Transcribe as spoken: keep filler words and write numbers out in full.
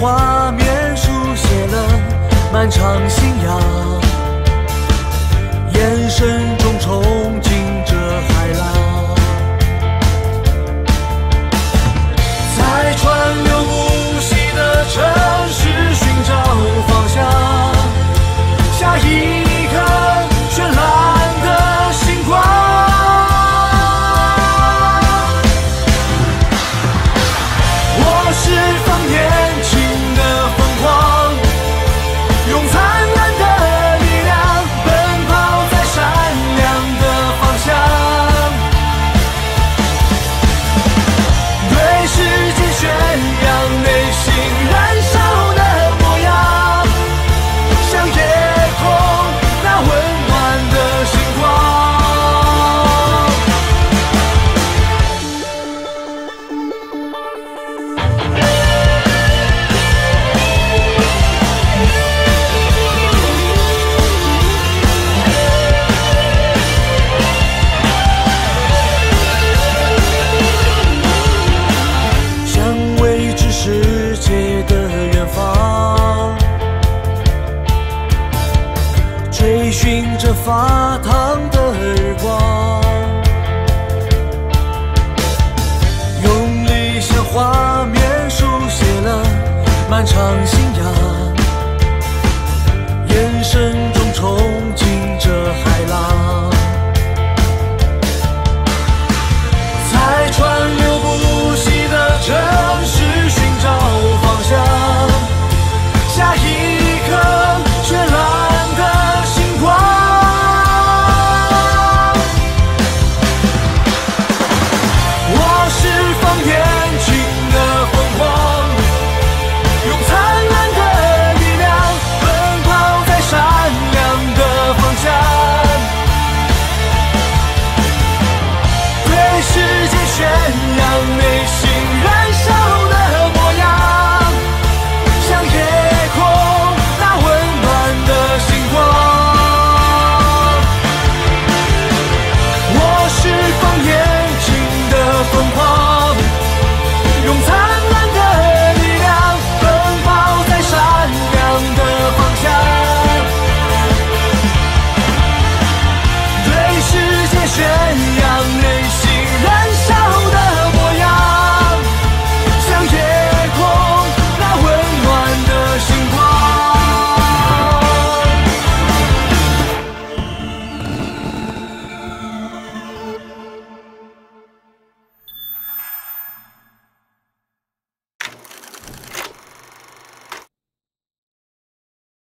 画面书写了漫长信仰，眼神中憧憬着海浪，在川流不息的城市寻找方向，下一颗绚烂的星光。我释放年轻的疯狂，用灿烂的力量奔跑在闪亮的方向，对世界宣扬内心燃烧的模样，像夜空那温暖的星光。向未知世界的远方，追寻着发烫的日光，用理想画面书写了漫长信仰，眼神中憧憬着海浪，在川流不息的城市寻找方向，下一颗绚烂的星光。我释放年轻的疯狂，用灿烂的力量奔跑在闪亮的方向，对世界宣扬内心燃烧的模样，像夜空那温暖的星光。我释放年轻的疯狂，用灿烂的力量奔跑在闪亮的方向，对世界宣扬